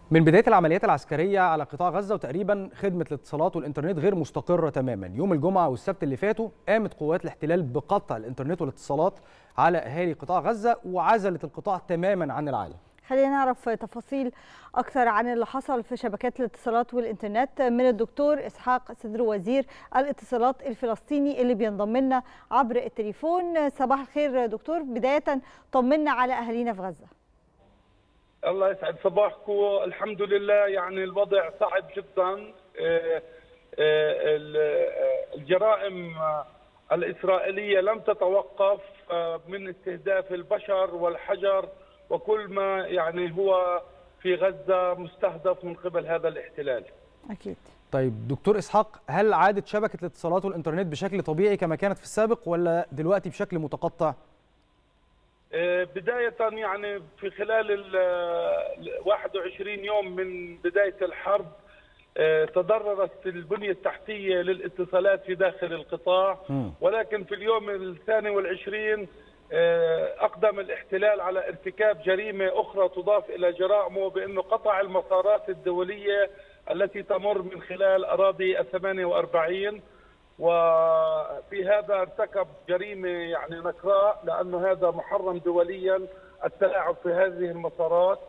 من بداية العمليات العسكرية على قطاع غزة وتقريبا خدمة الاتصالات والإنترنت غير مستقرة تماما. يوم الجمعة والسبت اللي فاتوا قامت قوات الاحتلال بقطع الإنترنت والاتصالات على أهالي قطاع غزة وعزلت القطاع تماما عن العالم. خلينا نعرف تفاصيل أكثر عن اللي حصل في شبكات الاتصالات والإنترنت من الدكتور إسحاق صدر وزير الاتصالات الفلسطيني اللي بينضم لنا عبر التليفون. صباح الخير دكتور، بداية طمنا على أهالينا في غزة. الله يسعد صباحكم. الحمد لله، يعني الوضع صعب جدا. الجرائم الإسرائيلية لم تتوقف من استهداف البشر والحجر وكل ما يعني هو في غزة مستهدف من قبل هذا الاحتلال. أكيد. طيب دكتور إسحاق، هل عادت شبكة الاتصالات والإنترنت بشكل طبيعي كما كانت في السابق ولا دلوقتي بشكل متقطع؟ بداية يعني في خلال 21 يوم من بداية الحرب تضررت البنية التحتية للاتصالات في داخل القطاع، ولكن في اليوم الثاني والعشرين أقدم الاحتلال على ارتكاب جريمة أخرى تضاف إلى جرائمه، بأنه قطع المسارات الدولية التي تمر من خلال أراضي 48، وفي هذا ارتكب جريمة يعني نكراء، لأنه هذا محرم دوليا التلاعب في هذه المسارات.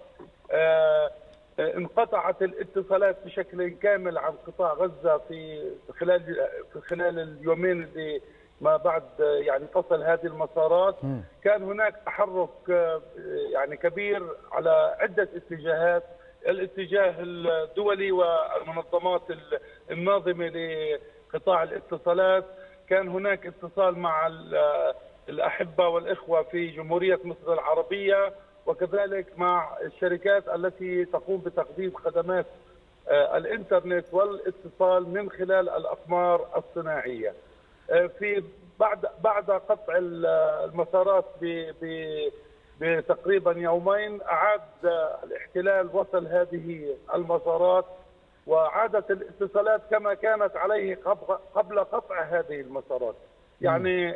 انقطعت الاتصالات بشكل كامل عن قطاع غزة في خلال اليومين اللي ما بعد يعني فصل هذه المسارات. كان هناك تحرك يعني كبير على عدة اتجاهات، الاتجاه الدولي والمنظمات الناظمة لقطاع الاتصالات. كان هناك اتصال مع الأحبة والإخوة في جمهورية مصر العربية، وكذلك مع الشركات التي تقوم بتقديم خدمات الإنترنت والاتصال من خلال الأقمار الصناعية. في بعد قطع المسارات بتقريبا يومين أعاد الاحتلال وصل هذه المسارات وعادت الاتصالات كما كانت عليه قبل قطع هذه المسارات. يعني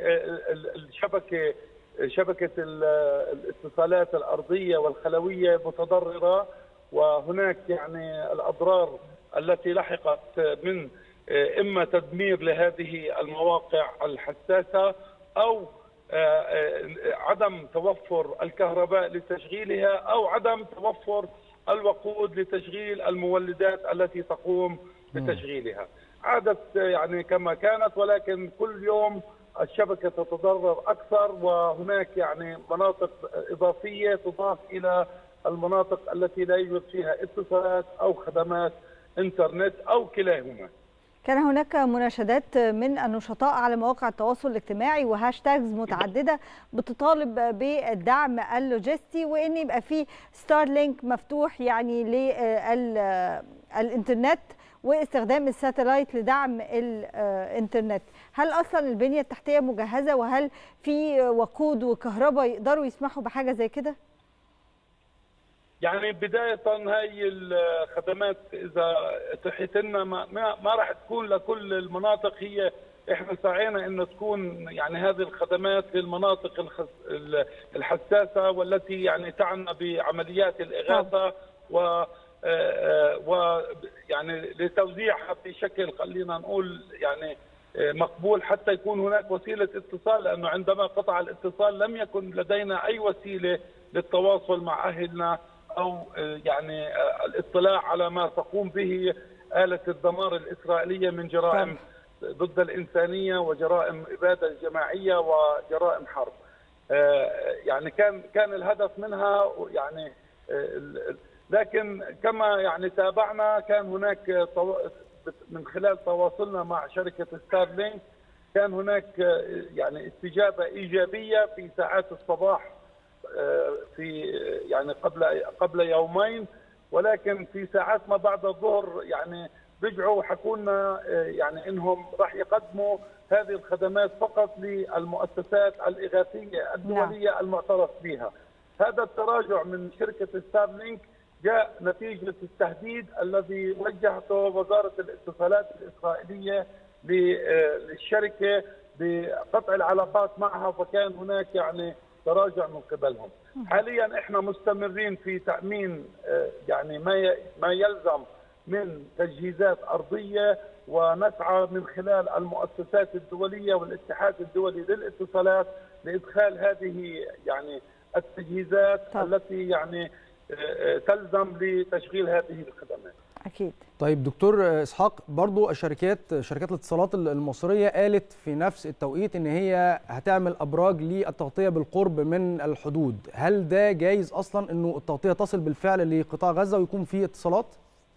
شبكة الاتصالات الأرضية والخلوية متضررة، وهناك يعني الأضرار التي لحقت من إما تدمير لهذه المواقع الحساسة أو عدم توفر الكهرباء لتشغيلها أو عدم توفر الوقود لتشغيل المولدات التي تقوم بتشغيلها. عادت يعني كما كانت، ولكن كل يوم الشبكة تتضرر أكثر، وهناك يعني مناطق إضافية تضاف إلى المناطق التي لا يوجد فيها اتصالات أو خدمات إنترنت أو كلاهما. كان هناك مناشدات من النشطاء على مواقع التواصل الاجتماعي وهاشتاجز متعددة بتطالب بالدعم اللوجستي، وإن يبقى في ستارلينك مفتوح يعني للإنترنت واستخدام الساتلايت لدعم الإنترنت. هل أصلا البنية التحتية مجهزة، وهل في وقود وكهرباء يقدروا يسمحوا بحاجة زي كده؟ يعني بداية هاي الخدمات إذا اتاحت لنا ما راح تكون لكل المناطق. هي احنا سعينا انه تكون يعني هذه الخدمات للمناطق الحساسة والتي يعني تعنى بعمليات الإغاثة يعني لتوزيعها بشكل خلينا نقول يعني مقبول، حتى يكون هناك وسيلة اتصال، لأنه عندما قطع الاتصال لم يكن لدينا أي وسيلة للتواصل مع أهلنا أو يعني الاطلاع على ما تقوم به آلة الدمار الإسرائيلية من جرائم ضد الإنسانية وجرائم إبادة جماعية وجرائم حرب. يعني كان الهدف منها يعني، لكن كما يعني تابعنا كان هناك من خلال تواصلنا مع شركة ستارلينك كان هناك يعني استجابة إيجابية في ساعات الصباح في يعني قبل يومين، ولكن في ساعات ما بعد الظهر يعني رجعوا وحكوا لنا يعني انهم راح يقدموا هذه الخدمات فقط للمؤسسات الإغاثية الدولية المعترف بها. هذا التراجع من شركة ستارلينك جاء نتيجة التهديد الذي وجهته وزارة الاتصالات الإسرائيلية للشركة بقطع العلاقات معها، فكان هناك يعني تراجع من قبلهم. حاليا احنا مستمرين في تامين يعني ما يلزم من تجهيزات ارضيه، ونسعى من خلال المؤسسات الدوليه والاتحاد الدولي للاتصالات لادخال هذه يعني التجهيزات التي يعني تلزم لتشغيل هذه الخدمات. أكيد. طيب دكتور إسحاق، برضو شركات الاتصالات المصرية قالت في نفس التوقيت إن هي هتعمل أبراج للتغطية بالقرب من الحدود، هل ده جايز أصلا إنه التغطية تصل بالفعل لقطاع غزة ويكون فيه اتصالات؟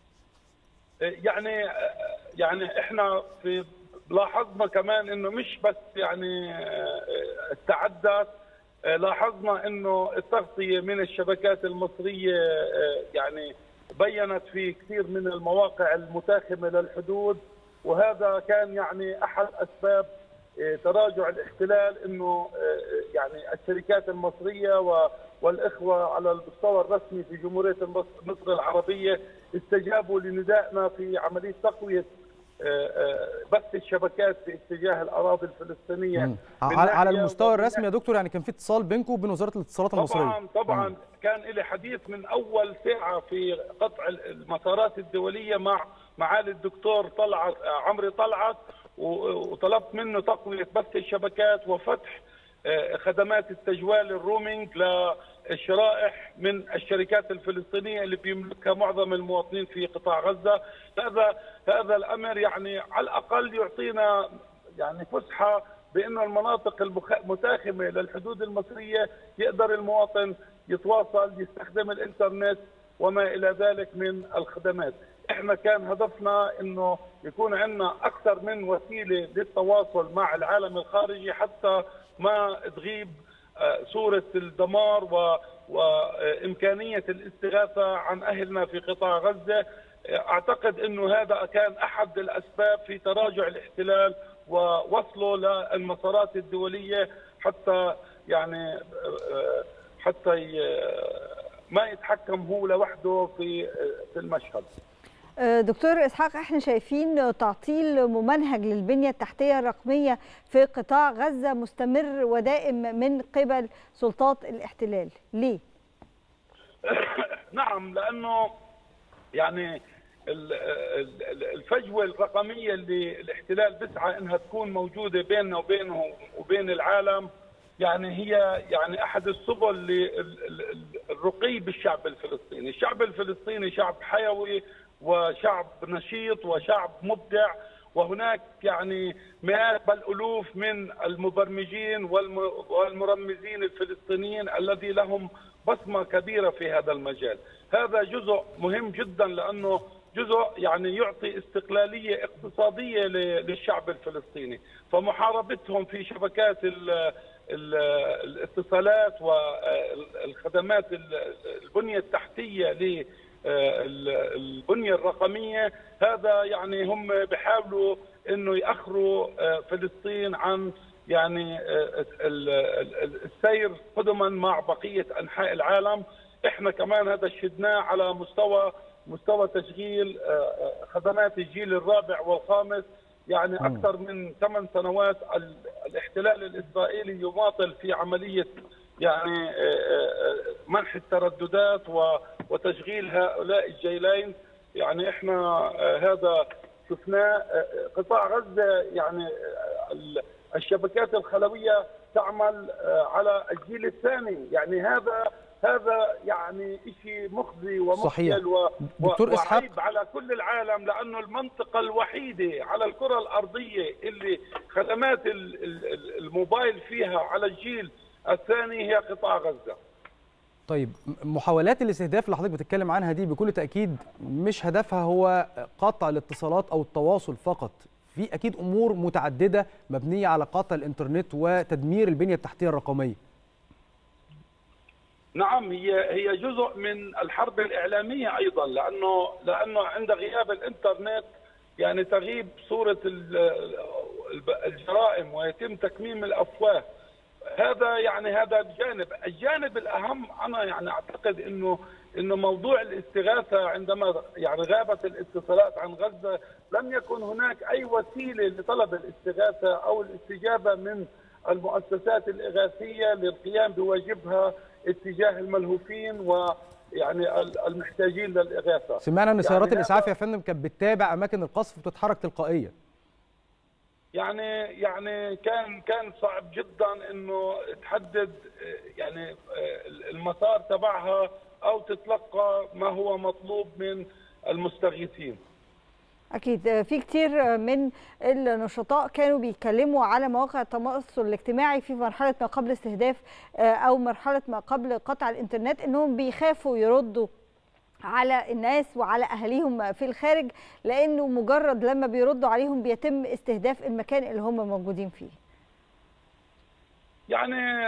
يعني احنا لاحظنا كمان إنه مش بس يعني استعدت، لاحظنا إنه التغطية من الشبكات المصرية يعني بينت في كثير من المواقع المتاخمة للحدود، وهذا كان يعني أحد أسباب تراجع الاحتلال، إنه يعني الشركات المصرية والإخوة على المستوى الرسمي في جمهورية مصر العربية استجابوا لندائنا في عملية تقوية بث الشبكات في اتجاه الأراضي الفلسطينية. على المستوى الرسمي يا دكتور، يعني كان في اتصال بينكم وبين وزارة الاتصالات المصرية؟ طبعا كان لي حديث من أول ساعة في قطع المسارات الدولية مع معالي الدكتور عمرو طلعت، وطلبت منه تقوية بث الشبكات وفتح خدمات التجوال الرومينج للشرائح من الشركات الفلسطينية اللي بيملكها معظم المواطنين في قطاع غزة. هذا الأمر يعني على الأقل يعطينا يعني فسحة بأنه المناطق المتاخمة للحدود المصرية يقدر المواطن يتواصل، يستخدم الإنترنت وما إلى ذلك من الخدمات. احنا كان هدفنا انه يكون عندنا اكثر من وسيله للتواصل مع العالم الخارجي حتى ما تغيب صوره الدمار وامكانيه الاستغاثه عن اهلنا في قطاع غزه. اعتقد انه هذا كان احد الاسباب في تراجع الاحتلال ووصله للمسارات الدوليه حتى يعني ما يتحكم هو لوحده في المشهد. دكتور إسحاق، احنا شايفين تعطيل ممنهج للبنية التحتية الرقمية في قطاع غزة مستمر ودائم من قبل سلطات الاحتلال، ليه؟ نعم، لأنه يعني الفجوة الرقمية اللي الاحتلال بيسعى انها تكون موجودة بيننا وبينه وبين العالم، يعني هي يعني احد السبل للرقي بالشعب الفلسطيني. الشعب الفلسطيني شعب حيوي وشعب نشيط وشعب مبدع، وهناك يعني مئات بل ألوف من المبرمجين والمرمزين الفلسطينيين الذي لهم بصمة كبيرة في هذا المجال. هذا جزء مهم جدا لأنه جزء يعني يعطي استقلالية اقتصادية للشعب الفلسطيني، فمحاربتهم في شبكات الاتصالات والخدمات البنية التحتية البنية الرقمية، هذا يعني هم بيحاولوا انه يأخروا فلسطين عن يعني السير قدما مع بقية انحاء العالم. احنا كمان هذا شدناه على مستوى تشغيل خدمات الجيل الرابع والخامس. يعني اكثر من 8 سنوات الاحتلال الاسرائيلي يماطل في عملية يعني منح الترددات وتشغيل هؤلاء الجيلين. يعني احنا هذا شفناه. قطاع غزة يعني الشبكات الخلوية تعمل على الجيل الثاني، يعني هذا يعني شيء مخزي ومخجل وعيب على كل العالم، لأنه المنطقة الوحيدة على الكرة الأرضية اللي خدمات الموبايل فيها على الجيل الثاني هي قطاع غزة. طيب، محاولات الاستهداف اللي حضرتك بتتكلم عنها دي بكل تأكيد مش هدفها هو قطع الاتصالات أو التواصل فقط، في أكيد أمور متعددة مبنية على قطع الإنترنت وتدمير البنية التحتية الرقمية. نعم، هي جزء من الحرب الإعلامية أيضا، لأنه عند غياب الإنترنت يعني تغيب صورة الجرائم ويتم تكميم الأفواه. هذا الجانب الأهم. أنا يعني أعتقد إنه موضوع الاستغاثة عندما يعني غابت الاتصالات عن غزة لم يكن هناك أي وسيلة لطلب الاستغاثة أو الاستجابة من المؤسسات الإغاثية للقيام بواجبها اتجاه الملهوفين ويعني المحتاجين للإغاثة. سمعنا أن سيارات الإسعاف يا فندم كانت بتتابع أماكن القصف وتتحرك تلقائيا. يعني كان صعب جدا انه تحدد يعني المسار تبعها او تتلقى ما هو مطلوب من المستغيثين. أكيد في كتير من النشطاء كانوا بيتكلموا على مواقع التواصل الاجتماعي في مرحلة ما قبل استهداف أو مرحلة ما قبل قطع الإنترنت إنهم بيخافوا يردوا على الناس وعلى أهاليهم في الخارج، لأنه مجرد لما بيردوا عليهم بيتم استهداف المكان اللي هم موجودين فيه. يعني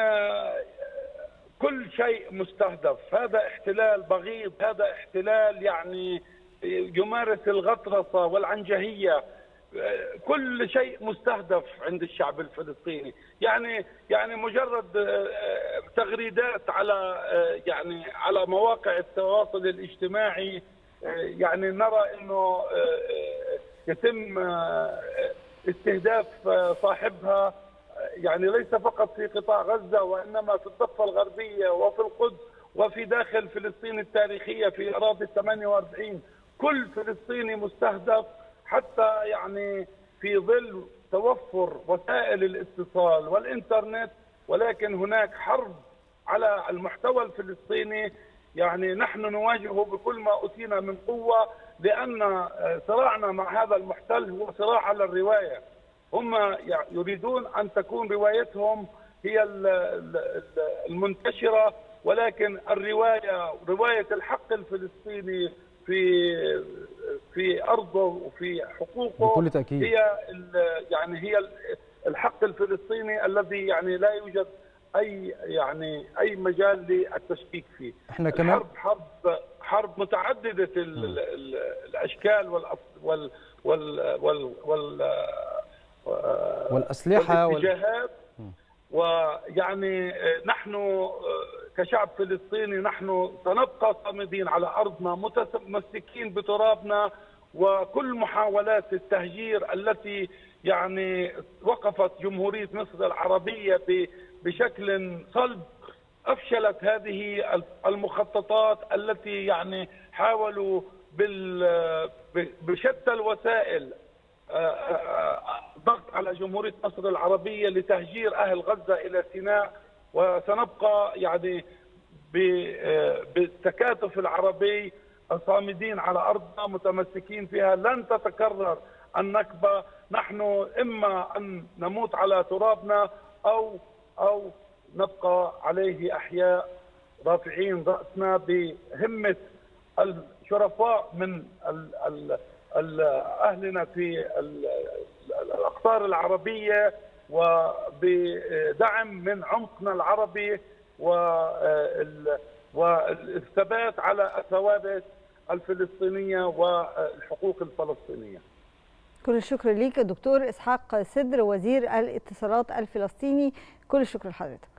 كل شيء مستهدف، هذا احتلال بغيض، هذا احتلال يعني يمارس الغطرسة والعنجهية، كل شيء مستهدف عند الشعب الفلسطيني. يعني مجرد تغريدات على مواقع التواصل الاجتماعي، يعني نرى انه يتم استهداف صاحبها، يعني ليس فقط في قطاع غزة وانما في الضفة الغربية وفي القدس وفي داخل فلسطين التاريخية في اراضي 48. كل فلسطيني مستهدف، حتى يعني في ظل توفر وسائل الاتصال والإنترنت، ولكن هناك حرب على المحتوى الفلسطيني. يعني نحن نواجهه بكل ما أوتينا من قوة، لأن صراعنا مع هذا المحتل هو صراع على الرواية. هم يريدون أن تكون روايتهم هي المنتشرة، ولكن رواية الحق الفلسطيني في ارضه وفي حقوقه بكل تأكيد هي الحق الفلسطيني الذي يعني لا يوجد اي مجال للتشكيك فيه. احنا كمان حرب متعدده الاشكال والاسلحه والاتجاهات. ويعني نحن كشعب فلسطيني نحن سنبقى صامدين على أرضنا، متمسكين بترابنا، وكل محاولات التهجير التي يعني وقفت جمهورية مصر العربية بشكل صلب أفشلت هذه المخططات التي يعني حاولوا بشتى الوسائل ضغط على جمهورية مصر العربية لتهجير أهل غزة إلى سيناء. وسنبقى يعني بالتكاتف العربي صامدين على أرضنا متمسكين فيها. لن تتكرر النكبة. نحن إما أن نموت على ترابنا أو نبقى عليه أحياء رافعين رأسنا بهمة الشرفاء من أهلنا في الأقطار العربية، وبدعم من عمقنا العربي والثبات على الثوابت الفلسطينية والحقوق الفلسطينية. كل الشكر ليك دكتور إسحاق سدر وزير الاتصالات الفلسطيني، كل الشكر لحضرتك.